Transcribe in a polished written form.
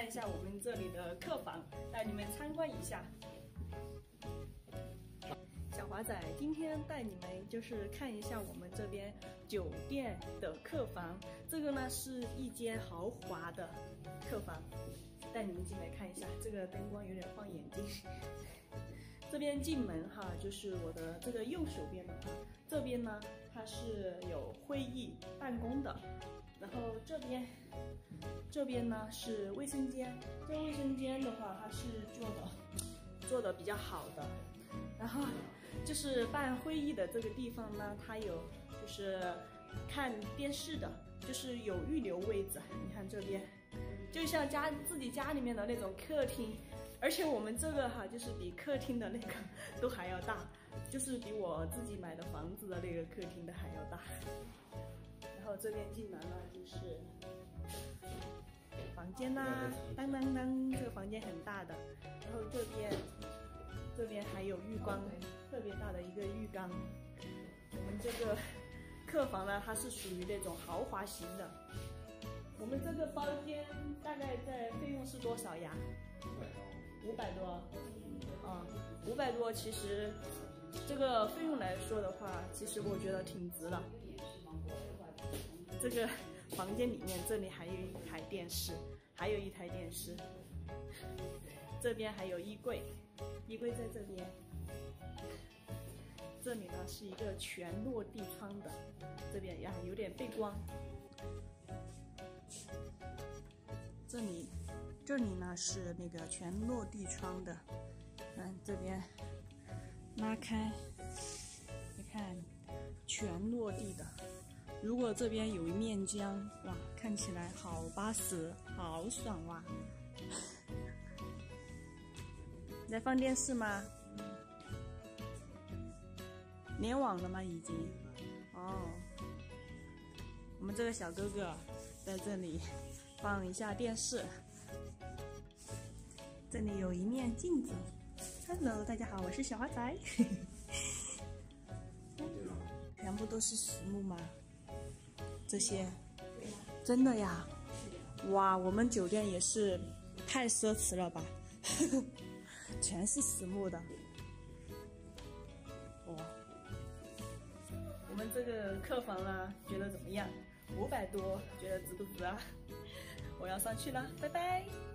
看一下我们这里的客房，带你们参观一下。小华仔今天带你们就是看一下我们这边酒店的客房，这个呢是一间豪华的客房，带你们进来看一下。这个灯光有点晃眼睛。这边进门哈，就是我的这个右手边的话，这边呢它是有会议办公的，然后这边呢是卫生间，这卫生间的话它是做的比较好的。然后就是办会议的这个地方呢，它有就是看电视的，就是有预留位置。你看这边，就像自己家里面的那种客厅，而且我们这个哈，就是比客厅的那个都还要大，就是比我自己买的房子的那个客厅的还要大。然后这边进来了就是房间啦，当当当，这个房间很大的。然后这边还有浴缸，特别大的一个浴缸。我们这个客房呢，它是属于那种豪华型的。我们这个包间大概在费用是多少呀？500多。啊，500多。其实这个费用来说的话，其实我觉得挺值的。这个房间里面，这里还有一台电视，这边还有衣柜。衣柜在这边，这里呢是一个全落地窗的，这边呀有点背光。这里呢是那个全落地窗的，这边拉开，你看全落地的。如果这边有一面江，哇，看起来好巴适，好爽哇！在放电视吗？联网了吗？已经。哦，我们这个小哥哥在这里放一下电视。这里有一面镜子。Hello， 大家好，我是小华仔。全部都是实木吗？这些？真的呀？哇，我们酒店也是太奢侈了吧！全是实木的。哇，我们这个客房呢，觉得怎么样？500多，觉得值不值啊？我要上去了，拜拜。